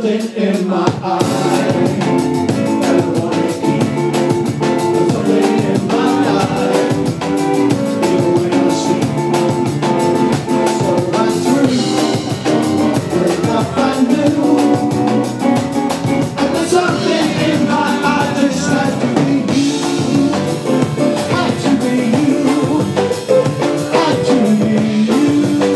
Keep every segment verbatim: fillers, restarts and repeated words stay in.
something in my eye that I wanna keep. There's something in my eye, even when I sleep. So right through, when I find new, and there's something in my eye that's had to be you, had to be you, had to be you.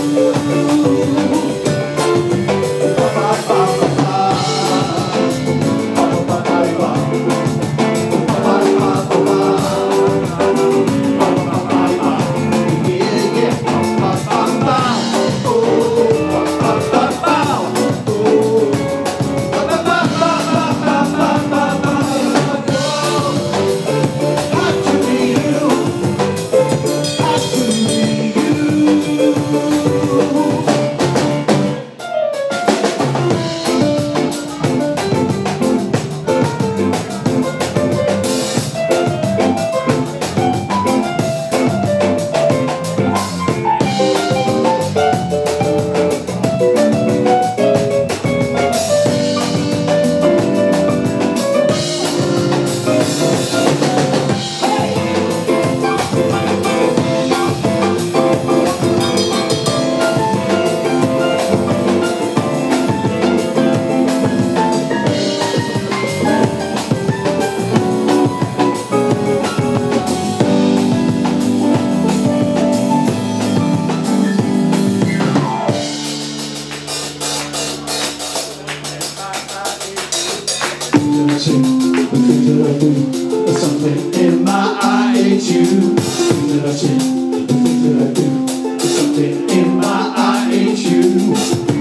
The things that I do, there's something in my eye, ain't you? The things that I say, the things that I do, there's something in my eye, ain't you?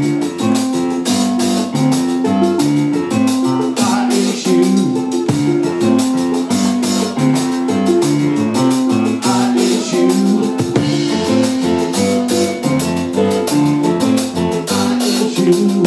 I ain't you. I ain't you. I ain't you.